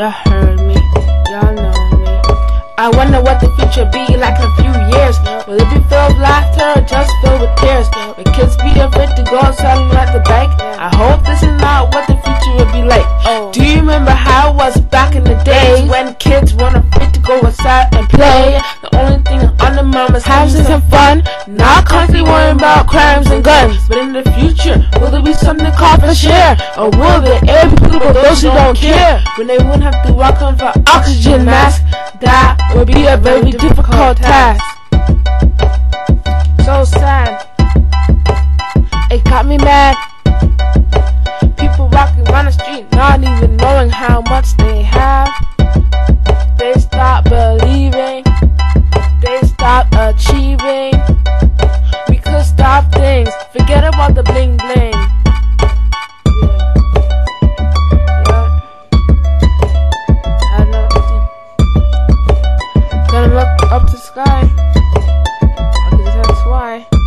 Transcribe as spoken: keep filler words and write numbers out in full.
Y'all heard me, y'all know me. I wonder what the future be like in a few years. Will it be filled with laughter or just filled with tears? Will kids be afraid to go outside and at the bank? I hope this is not what the future will be like. Do you remember how it was back in the days when kids weren't afraid to go outside and play? The only thing on the mind was having some fun, not constantly worrying about crimes and guns. But in the future, will there be something called for share? Or will there ever be people for those who don't care? When they won't have to walk on for oxygen mask, that would be a very difficult task. So sad, it got me mad. People walking around the street not even knowing how much they have. They stop believing, they stop achieving. We could stop things, forget about the bling bling. Gonna look up the sky, because that's why.